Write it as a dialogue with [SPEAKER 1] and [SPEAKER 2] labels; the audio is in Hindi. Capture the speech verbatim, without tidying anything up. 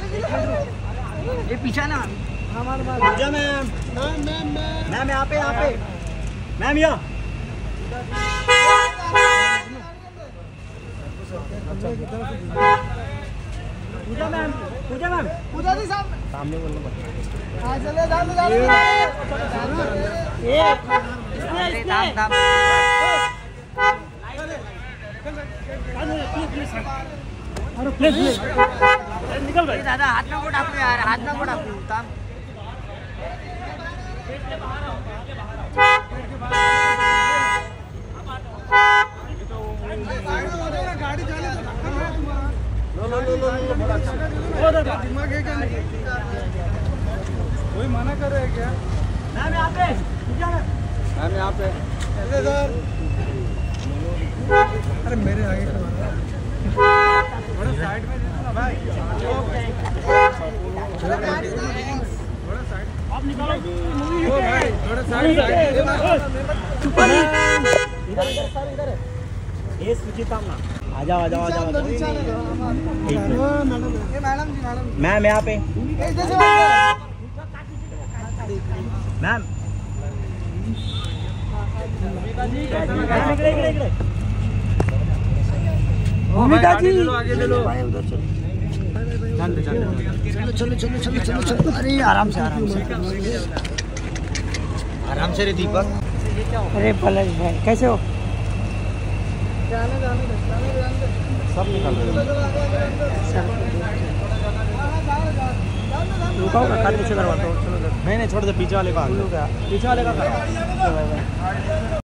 [SPEAKER 1] ये पीछे ना
[SPEAKER 2] हमारे मैम मैम मैम मैम यहाँ पे यहाँ पे मैम यहाँ पूजा मैम पूजा मैम पूजा जी साहब सामने बोलना पड़ता है। चले जाओ जाओ ये इसने इसने अरे प्लीज प्लीज निकल भाई
[SPEAKER 1] दादा हाथ ना को टाकू यार हाथ ना को टाकू काम
[SPEAKER 2] गाड़ी चले लो लो लो लो बड़ा अच्छा दिमाग है क्या कोई मना कर रहा है क्या मैम यहाँ पे मैम यहाँ पे अरे सर अरे मेरे आगे थोड़ा साइड में दे दो ना भाई थोड़ा साइड आप निकालो ओ भाई थोड़ा साइड दे दो इधर इधर सर इधर ये सुचिता ना आ जाओ आ जाओ आ जाओ मैडम जी मैडम मैम यहाँ पे मैम भूमिका जी आगे ले लो चलो चलो चलो चलो चलो चलो अरे आराम से आराम से आराम से रे दीपक।
[SPEAKER 1] अरे पलक भाई कैसे हो
[SPEAKER 2] जाने जाने सब निकल रहे
[SPEAKER 1] रुकाओ ना खाली पीछे करवा दो चलो
[SPEAKER 2] नहीं नहीं छोड़ दे पीछे वाले का पीछे वाले का